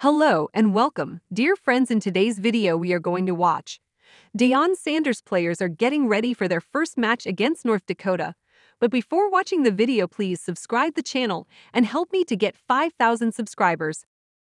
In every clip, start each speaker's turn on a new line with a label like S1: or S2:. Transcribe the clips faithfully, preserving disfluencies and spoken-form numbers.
S1: Hello and welcome, dear friends. In today's video we are going to watch Deyawn Sanders players are getting ready for their first match against North Dakota. But before watching the video, please subscribe the channel and help me to get five thousand subscribers.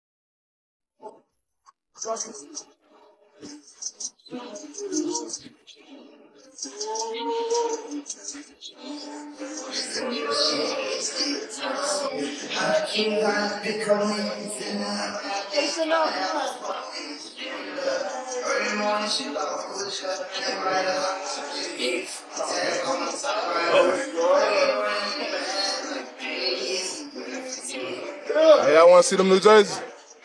S2: Hey, I want to see them New Jerseys.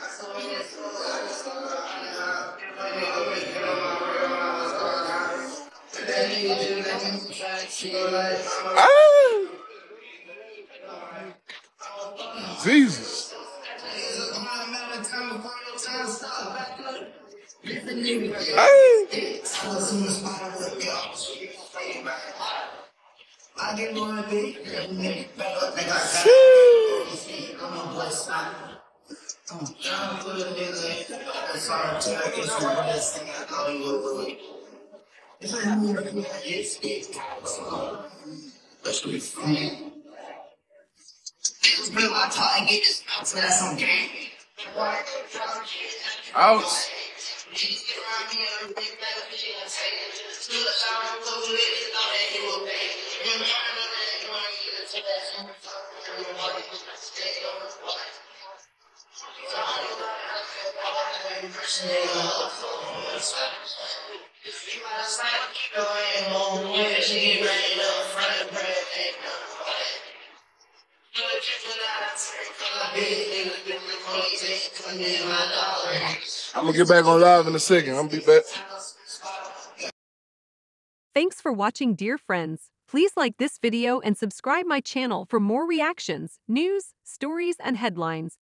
S2: Ah! Jesus. Hey. Ouch. I'm gonna get back on live in a second. I'm gonna be back.
S1: Thanks for watching, dear friends. Please like this video and subscribe my channel for more reactions, news, stories, and headlines.